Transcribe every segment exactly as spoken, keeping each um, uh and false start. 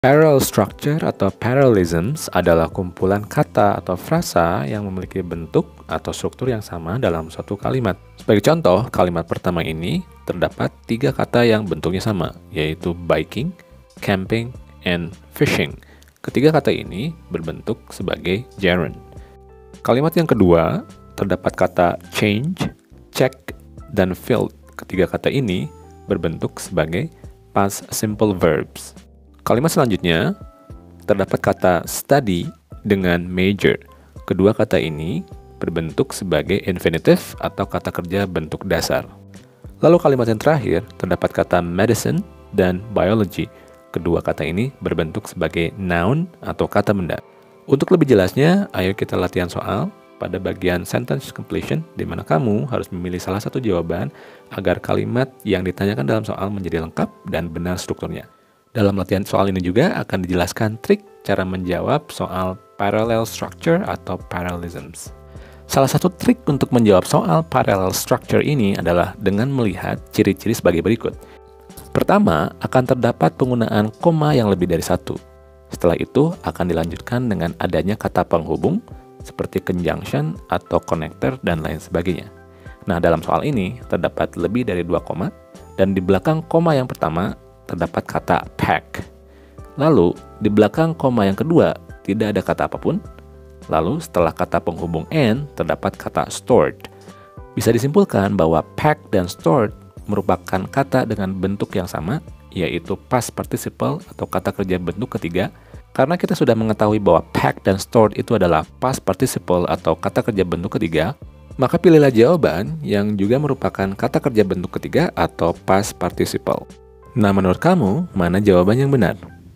Parallel structure atau parallelisms adalah kumpulan kata atau frasa yang memiliki bentuk atau struktur yang sama dalam suatu kalimat. Sebagai contoh, kalimat pertama ini terdapat tiga kata yang bentuknya sama, yaitu biking, camping, and fishing. Ketiga kata ini berbentuk sebagai gerund. Kalimat yang kedua terdapat kata change, check, dan filled. Ketiga kata ini berbentuk sebagai past simple verbs. Kalimat selanjutnya terdapat kata study dengan major. Kedua kata ini berbentuk sebagai infinitive atau kata kerja bentuk dasar. Lalu kalimat yang terakhir terdapat kata medicine dan biology. Kedua kata ini berbentuk sebagai noun atau kata benda. Untuk lebih jelasnya, ayo kita latihan soal pada bagian sentence completion, di mana kamu harus memilih salah satu jawaban agar kalimat yang ditanyakan dalam soal menjadi lengkap dan benar strukturnya. Dalam latihan soal ini juga akan dijelaskan trik cara menjawab soal parallel structure atau parallelisms. Salah satu trik untuk menjawab soal parallel structure ini adalah dengan melihat ciri-ciri sebagai berikut. Pertama, akan terdapat penggunaan koma yang lebih dari satu. Setelah itu, akan dilanjutkan dengan adanya kata penghubung, seperti conjunction atau connector dan lain sebagainya. Nah, dalam soal ini, terdapat lebih dari dua koma, dan di belakang koma yang pertama, terdapat kata pack. Lalu, di belakang koma yang kedua, tidak ada kata apapun. Lalu, setelah kata penghubung and, terdapat kata stored. Bisa disimpulkan bahwa pack dan stored merupakan kata dengan bentuk yang sama, yaitu past participle atau kata kerja bentuk ketiga. Karena kita sudah mengetahui bahwa pack dan stored itu adalah past participle atau kata kerja bentuk ketiga, maka pilihlah jawaban yang juga merupakan kata kerja bentuk ketiga atau past participle. Nah, menurut kamu, mana jawaban yang benar?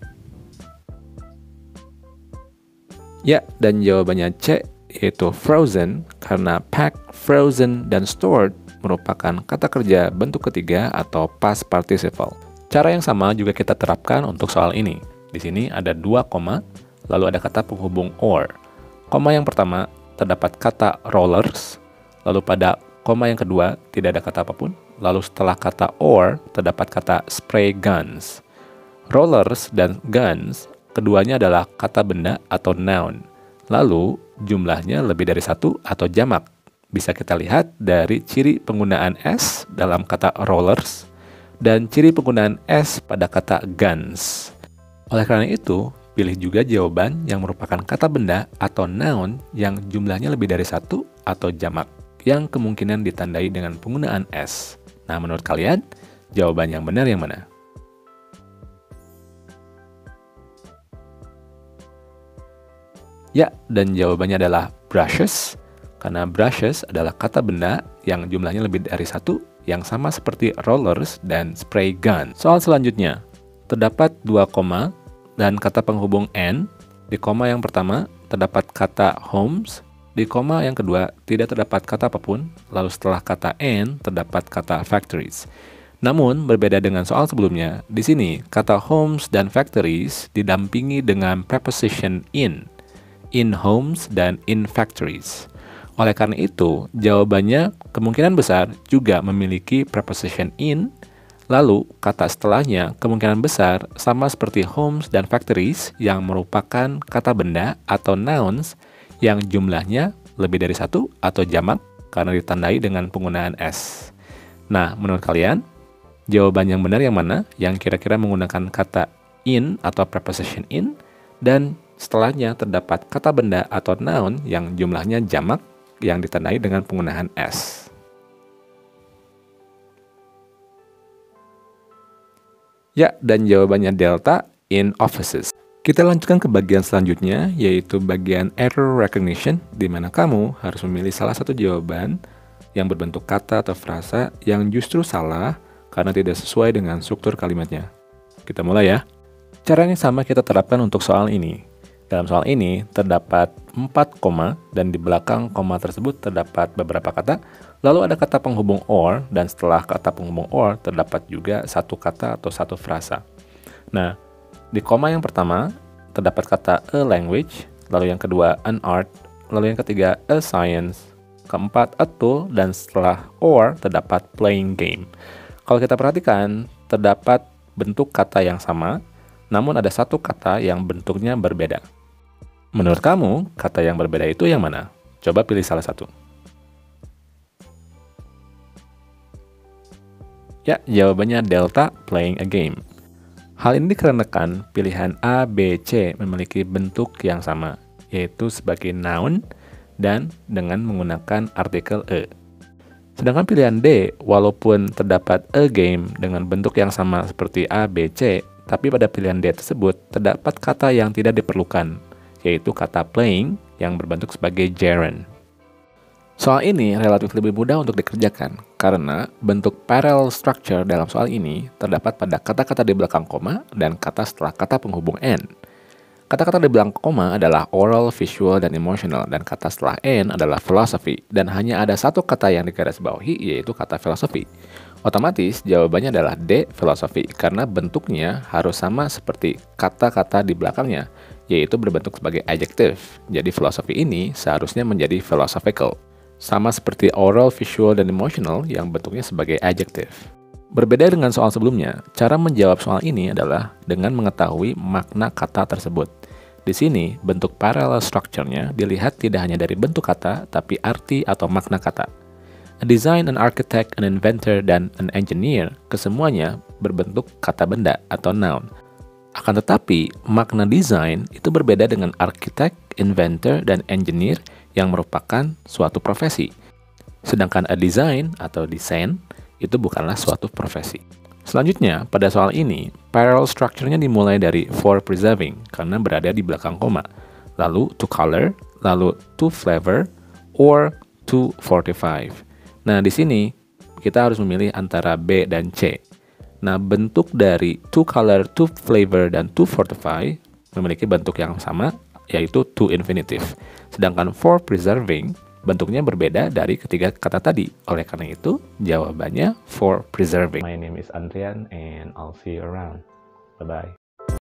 Ya, dan jawabannya C, yaitu frozen, karena pack, frozen, dan stored merupakan kata kerja bentuk ketiga atau past participle. Cara yang sama juga kita terapkan untuk soal ini. Di sini ada dua koma, lalu ada kata penghubung or. Koma yang pertama terdapat kata rollers, lalu pada koma yang kedua tidak ada kata apapun. Lalu setelah kata or, terdapat kata spray guns. Rollers dan guns, keduanya adalah kata benda atau noun. Lalu, jumlahnya lebih dari satu atau jamak. Bisa kita lihat dari ciri penggunaan S dalam kata rollers dan ciri penggunaan S pada kata guns. Oleh karena itu, pilih juga jawaban yang merupakan kata benda atau noun yang jumlahnya lebih dari satu atau jamak, yang kemungkinan ditandai dengan penggunaan S. Nah, menurut kalian, jawaban yang benar yang mana? Ya, dan jawabannya adalah brushes, karena brushes adalah kata benda yang jumlahnya lebih dari satu, yang sama seperti rollers dan spray gun. Soal selanjutnya, terdapat dua koma dan kata penghubung and. Di koma yang pertama, terdapat kata homes. Di koma yang kedua, tidak terdapat kata apapun, lalu setelah kata and, terdapat kata factories. Namun, berbeda dengan soal sebelumnya, di sini kata homes dan factories didampingi dengan preposition in, in homes dan in factories. Oleh karena itu, jawabannya kemungkinan besar juga memiliki preposition in, lalu kata setelahnya kemungkinan besar sama seperti homes dan factories yang merupakan kata benda atau nouns yang jumlahnya lebih dari satu atau jamak karena ditandai dengan penggunaan S. Nah, menurut kalian, jawaban yang benar yang mana? Yang kira-kira menggunakan kata in atau preposition in, dan setelahnya terdapat kata benda atau noun yang jumlahnya jamak yang ditandai dengan penggunaan S. Ya, dan jawabannya delta, in offices. Kita lanjutkan ke bagian selanjutnya, yaitu bagian error recognition, di mana kamu harus memilih salah satu jawaban yang berbentuk kata atau frasa yang justru salah karena tidak sesuai dengan struktur kalimatnya. Kita mulai ya. Cara yang sama kita terapkan untuk soal ini. Dalam soal ini, terdapat empat koma, dan di belakang koma tersebut terdapat beberapa kata, lalu ada kata penghubung or, dan setelah kata penghubung or, terdapat juga satu kata atau satu frasa. Nah, di koma yang pertama, terdapat kata a language, lalu yang kedua an art, lalu yang ketiga a science, keempat a tool, dan setelah or terdapat playing game. Kalau kita perhatikan, terdapat bentuk kata yang sama, namun ada satu kata yang bentuknya berbeda. Menurut kamu, kata yang berbeda itu yang mana? Coba pilih salah satu. Ya, jawabannya Delta, playing a game. Hal ini dikarenakan pilihan A, B, C memiliki bentuk yang sama, yaitu sebagai noun dan dengan menggunakan artikel e. Sedangkan pilihan D, walaupun terdapat a game dengan bentuk yang sama seperti A, B, C, tapi pada pilihan D tersebut terdapat kata yang tidak diperlukan, yaitu kata playing yang berbentuk sebagai gerund. Soal ini relatif lebih mudah untuk dikerjakan, karena bentuk parallel structure dalam soal ini terdapat pada kata-kata di belakang koma dan kata setelah kata penghubung N. Kata-kata di belakang koma adalah oral, visual, dan emotional, dan kata setelah N adalah philosophy, dan hanya ada satu kata yang digarisbawahi, yaitu kata philosophy. Otomatis, jawabannya adalah D, philosophy, karena bentuknya harus sama seperti kata-kata di belakangnya, yaitu berbentuk sebagai adjective. Jadi philosophy ini seharusnya menjadi philosophical. Sama seperti oral, visual, dan emotional yang bentuknya sebagai adjective. Berbeda dengan soal sebelumnya, cara menjawab soal ini adalah dengan mengetahui makna kata tersebut. Di sini, bentuk parallel structure-nya dilihat tidak hanya dari bentuk kata, tapi arti atau makna kata. A design, an architect, an inventor, dan an engineer, kesemuanya berbentuk kata benda atau noun. Akan tetapi, makna desain itu berbeda dengan architect, inventor, dan engineer yang merupakan suatu profesi. Sedangkan a design atau desain itu bukanlah suatu profesi. Selanjutnya, pada soal ini, parallel structure-nya dimulai dari for preserving karena berada di belakang koma, lalu to color, lalu to flavor, or to fortify. Nah, di sini kita harus memilih antara B dan C. Nah, bentuk dari to color, to flavor, dan to fortify memiliki bentuk yang sama, yaitu to infinitive. Sedangkan for preserving bentuknya berbeda dari ketiga kata tadi. Oleh karena itu, jawabannya for preserving. My name is Andrian and I'll see you around. Bye-bye.